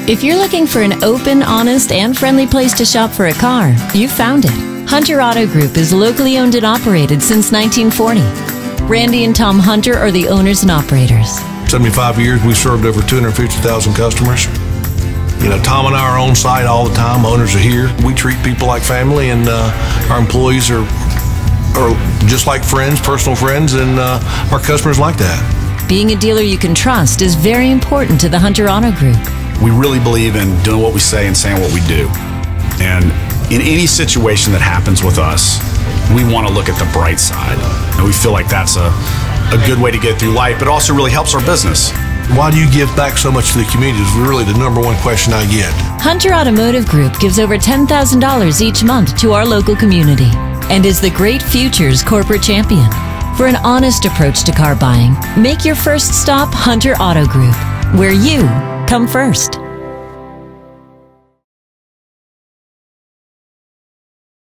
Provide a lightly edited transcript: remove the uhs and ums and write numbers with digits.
If you're looking for an open, honest, and friendly place to shop for a car, you've found it. Hunter Auto Group is locally owned and operated since 1940. Randy and Tom Hunter are the owners and operators. 75 years, we've served over 250,000 customers. You know, Tom and I are on site all the time. Owners are here. We treat people like family, and our employees are just like friends, personal friends, and our customers like that. Being a dealer you can trust is very important to the Hunter Auto Group. We really believe in doing what we say and saying what we do. And in any situation that happens with us, we want to look at the bright side. And we feel like that's a good way to get through life, but also really helps our business. Why do you give back so much to the community is really the number one question I get. Hunter Automotive Group gives over $10,000 each month to our local community and is the Great Futures Corporate Champion. For an honest approach to car buying, make your first stop Hunter Auto Group, where you come first.